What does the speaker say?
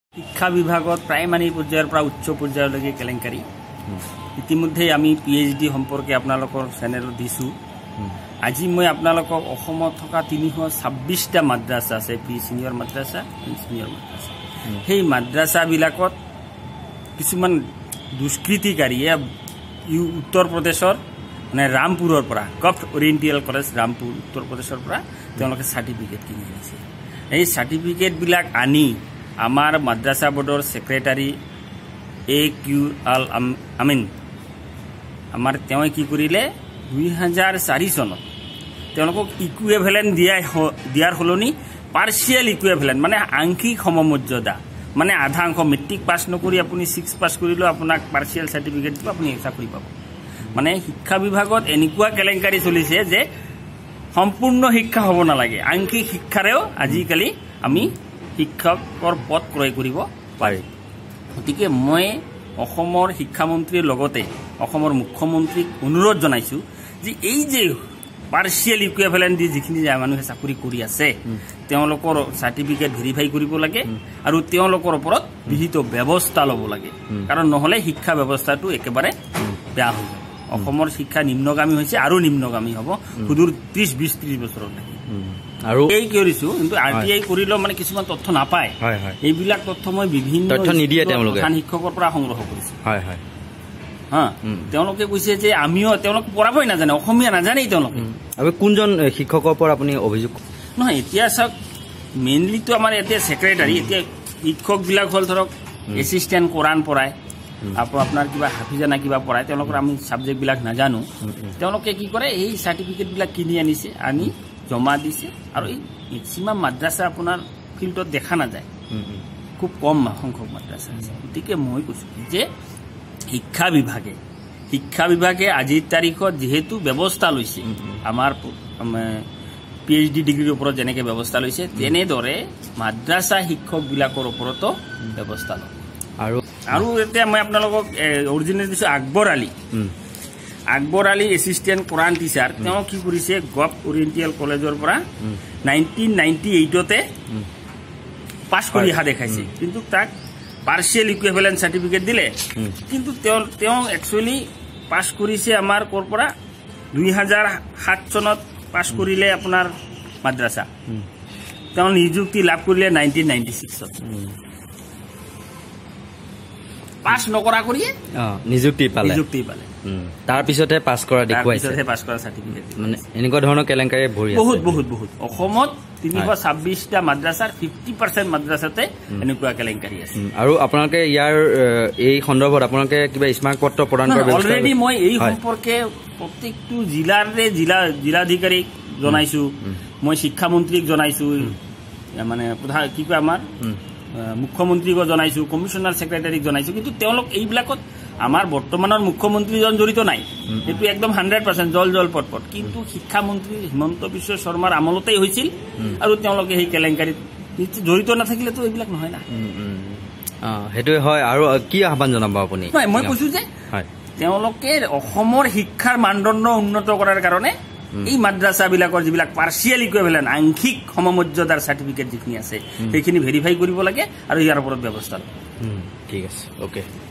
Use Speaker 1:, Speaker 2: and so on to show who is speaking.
Speaker 1: শিক্ষা বিভাগত প্ৰাইমাৰী পৰ্যায়ৰ পৰা উচ্চ পৰ্যায়লৈকে কেলেংকাৰী ইতিমধ্যে আমি পিএইচডি সম্পৰ্কে আপোনালোকৰ চেনেলত দিছো আজি মই আপোনালোকক অসমত থকা 326টা মাদ্ৰাসা আছে প্ৰি সিনিয়ৰ মাদ্ৰাসা সিনিয়ৰ মাদ্ৰাসা সেই মাদ্ৰাসা বিলাকত কিছুমান দুষ্কৃতিকাৰীয়ে উত্তৰ প্ৰদেশৰ মানে ৰামপুৰৰ পৰা গভট ওৰিয়েণ্টেল কলেজ ৰামপুৰ উত্তৰ প্ৰদেশৰ পৰা তেওঁলোকে সাৰ্টিফিকেট কিনি আনিছে এই সাৰ্টিফিকেট বিলাক আনি আমাৰ মাদ্ৰাসা বোৰ্ডৰ সেক্ৰেটাৰী AQL আমিন আমাৰ তেওঁ কি কৰিলে 2004 চনত তেওঁলোকক ইকুইভেলেন্ট দিয়াৰ হলনি পাৰ্শিয়াল ইকুইভেলেন্ট মানে আংশিক সমমৰ্যাদা মানে আধা অংশ মেট্ৰিক পাছ নকৰি আপুনি 6 পাছ কৰিলো আপোনাক পাৰ্শিয়াল সাৰ্টিফিকেট দিব আপুনি চাকৰি পাব মানে শিক্ষা বিভাগত এনেকুৱা কেলেংকাৰী চলিছে যে সম্পূৰ্ণ শিক্ষা হ'ব নালাগে আংশিক শিক্ষাৰেও আজিকালি আমি শিক্ষকৰ পদ ক্ৰয় কৰিব পাৰি গতিকে মই অসমৰ শিক্ষামন্ত্ৰীৰ লগতে অসমৰ মুখ্যমন্ত্ৰীক অনুৰোধ জনাইছো যে এই যে পাৰ্শিয়াল ইকুইভেলেন্ট দি যিখিনি মানুহে চাকৰি কৰি আছে তেওঁলোকৰ সাৰ্টিফিকেট ভেৰিফাই কৰিব লাগে আৰু তেওঁলোকৰ ওপৰত বিহিত ব্যৱস্থা ল'ব লাগে কাৰণ নহলে শিক্ষা ব্যৱস্থাটো একেবাৰে বেয়া হৈ যাব অসমৰ শিক্ষা নিম্নগামী হৈছে আৰু নিম্নগামী হ'ব সুদূৰ 30-20-30 বছৰৰ লাগি আৰু এই কৰিছো কিন্তু আৰটিআই কৰিলো মানে কিছুমান তথ্য নাপায় এইবিলাক তথ্য মই বিভিন্ন তথ্য নিদিয়ে তেওঁলোকে শিক্ষকৰ পৰা সংগ্ৰহ কৰিছো হয় হয় হা তেওঁলোকে কৈছে যে আমিও তেওঁলোক পঢ়াবই নাজানে অসমীয়া নাজানেই তেওঁলোকে আৰু কোনজন শিক্ষকৰ পৰা আপুনি অভিযোগ নহয় এতিয়া চাওক মেইনলি তো আমাৰ এতিয়া সেক্ৰেটাৰী এতিয়া শিক্ষক বিলাক হল ধৰক এসিস্ট্যান্ট কোৰান পঢ়ায় আপোনাৰ কিবা হাফিজানা কিবা পঢ়ায় তেওঁলোকৰ আমি সাবজেক্ট বিলাক নাজানো তেওঁলোকে কি কৰে এই সাৰ্টিফিকেট বিলাক কিনি আনিছে আনি জমা দিছে আৰু এই মেক্সিমাম মাদ্ৰাসা আপোনাৰ ফিল্ডত দেখা নাযায় খুব কম সংখ্যক মাদ্ৰাসা আছে গতিকে মই কৈছো যে শিক্ষা বিভাগে আজিৰ তাৰিখত যেহেতু ব্যৱস্থা লৈছে আমাৰ পিএইচডি ডিগ্ৰীৰ ওপৰত যেনেকৈ ব্যৱস্থা লৈছে তেনেদৰে মাদ্ৰাসা শিক্ষক বিলাকৰ ওপৰতো ব্যৱস্থা লয় আৰু এতিয়া মই আপোনালোকক অৰিজিনেল দিছো Akbar Ali assistant Quran teacher তেওঁ কি কৰিছে গভট ওৰিয়েণ্টেল কলেজৰ পৰা 1998তে পাছ কৰি অহা দেখাইছে কিন্তু তাক পাৰ্শিয়াল ইকুইভেলেন্ট সাৰ্টিফিকেট দিলে কিন্তু তেওঁ একচুয়ালি পাছ কৰিছে আমাৰ কৰ পৰা 2007 চনত পাছ কৰিলে আপোনাৰ মাদ্ৰাসা তেওঁ নিযুক্তি লাভ কৰিলে 1996 ত পাছ নকৰা কৰিয়ে নিযুক্তি পালে তাৰ পিছতে পাছ কৰা দেখুৱাইছে পাছ কৰা সাৰ্টিফিকেট মানে এনেকুৱা ধৰণৰ কেলেংকাৰী ভৰি আছে বহুত অসমত 326টা মাদ্ৰাসাৰ 50% মাদ্ৰাসাতে এনেকুৱা কেলেংকাৰী আছে আৰু আপোনালোকে ইয়াৰ এই সন্দৰ্ভত আপোনালোকে কিবা স্মাৰক পত্ৰ প্ৰদান কৰিব অলৰেডি মই এই সম্পৰ্কে প্ৰত্যেকটো জিলাধিকাৰীক জনাইছো মই শিক্ষামন্ত্ৰীক জনাইছো মানে প্ৰধান কি কয় আমাৰ মুখ্যমন্ত্ৰীক জনাইছো কমিশনাৰ সেক্ৰেটাৰীক জনাইছো কিন্তু তেওঁলোক এইবিলাকত আমাৰ বৰ্তমানৰ মুখ্যমন্ত্ৰীজন জড়িত নাই এটো একদম 100% জল পটপট কিন্তু শিক্ষামন্ত্ৰী হিমন্ত বিশ্ব শৰ্মাৰ আমলতেই হৈছিল আৰু তেওঁলোকে এই কেলেংকাৰীত জড়িত নাথাকিলে তো এইবিলাক নহয় না হেতু হয় আৰু কি আহ্বান জনাব আপুনি মই কৈছো যে তেওঁলোকে অসমৰ শিক্ষাৰ মানদণ্ড উন্নত কৰাৰ কাৰণে এই মাদ্ৰাসা বিলাকৰ যিবিলাক পাৰ্শিয়াল ইকুইভেলেন্ট আংশিক সমমৰ্যাদাৰ সাৰ্টিফিকেট যিখিনি আছে সেইখিনি ভেৰিফাই কৰিব লাগে আৰু ইয়াৰ ওপৰত ব্যৱস্থা লব ঠিক আছে ওকে